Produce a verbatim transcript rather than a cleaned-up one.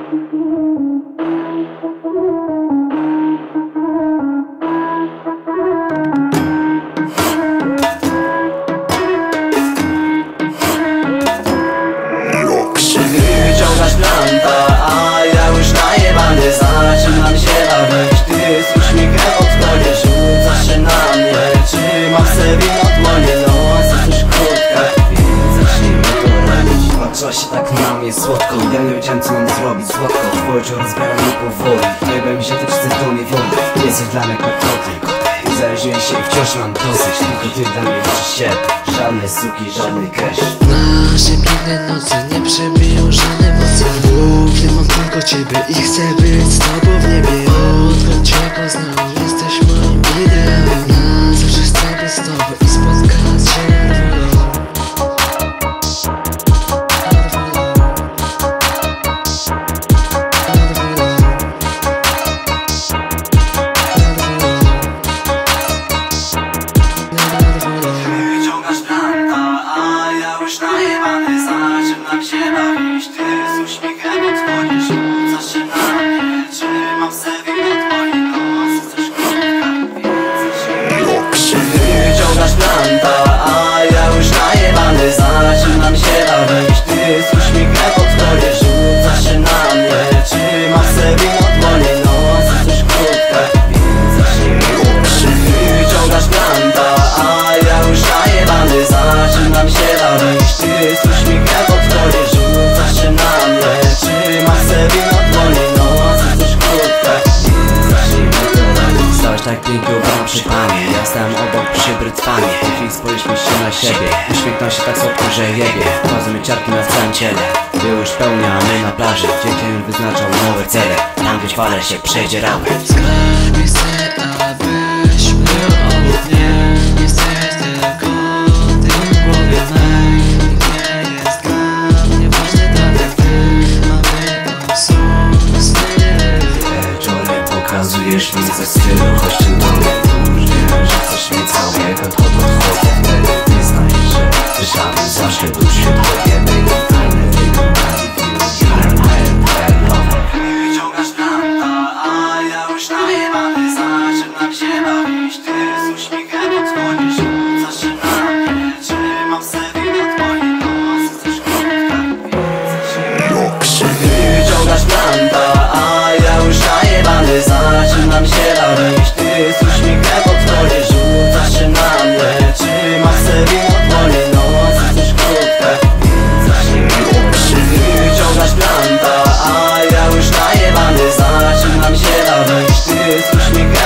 Wyciągasz planta, a ja już najebany. Zaczynam się bawić, ty z uśmiechem odchodzisz. Rzucasz się na mnie, trzymam se wino w dłonie. Noc jest już krótka, więc zacznijmy to robić. Patrzyła się tak na mnie słodko, ja nie wiedziałem co mam zrobić. Słodko, w oczy rozbiera mnie powoli. Nie wiem się też chcę do mnie wody. Jesteś dla mnie jak kotyk. Zależyłem się i wciąż mam dosyć. Tylko ty dla mnie liczysz się. Żadne suki, żadny cash. Nasze piękne noce nie przebiją żadne emocje. W głowie mam tylko ciebie i chcę być z tobą w niebie. Odkąd cię poznałem, jesteś moim ideałem. Na zawsze chcę być z tobą i spotkać się na Wyciągasz planta, a ja już najebany. Zaczynam się bawić, ty z uśmiechem odchodzisz. Rzucasz się na mnie, trzymam se wino w dłoni. Noc jest już krótka, więc zacznijmy. Wyciągasz planta, a ja już najebany. Zaczynam się bawić, ty z uśmiechem odchodzisz. Rzucasz się na mnie, trzymam se wino w dłoni. Noc jest już krótka, więc zacznijmy. Wyciągasz planta, a ja już najebany. Zaczynam się bawić, ty z uśmiechem odchodzisz. Rzucasz się na mnie, trzymam se wino w dłoni. Noc jest już krótka, więc zacznijmy to robić. Stałeś tak pięknie ubrana przy panie, ja stałem obok przy brytwanie. W tej chwili spojrzeliśmy się na siebie, uśmiechnął się tak słodko, że jebie. Chodzą mi ciarki na całym ciele. Było już pełnia, a my na plaży, gdzie dzień wyznaczał nowe cele. Tam gdzie fale się przedzieramy. skarbie chcę, abyśmy obok mnie. Jesteś tylko ty w głowie mej. Nie jest dla mnie ważny tak jak ty. Mamy obsługi styl. Wieczorem pokazujesz mi ze stylu. Chodź tu do mnie, już wiem, że chcesz mnie całego. To podchodzę, wtedy ty znajesz, że żaden zawsze był wśród jednej. Tajne wyglądali wyciągasz planta, a ja już najebany. Zaczynam się bawić, ty z uśmiechem odchodzisz. Rzucasz się na mnie, trzymam se wino w dłoni. Noc jest już krótka, więc zacznijmy. Wyciągasz planta, a ja już najebany. Zaczynam się bawić, ty z uśmiechem odchodzisz. Rzucasz się na mnie, trzymam se wino w dłoni. Noc jest już krótka, więc zacznijmy. Wyciągasz planta, a ja już najebany. Zaczynam się bawić, ty z uśmiechem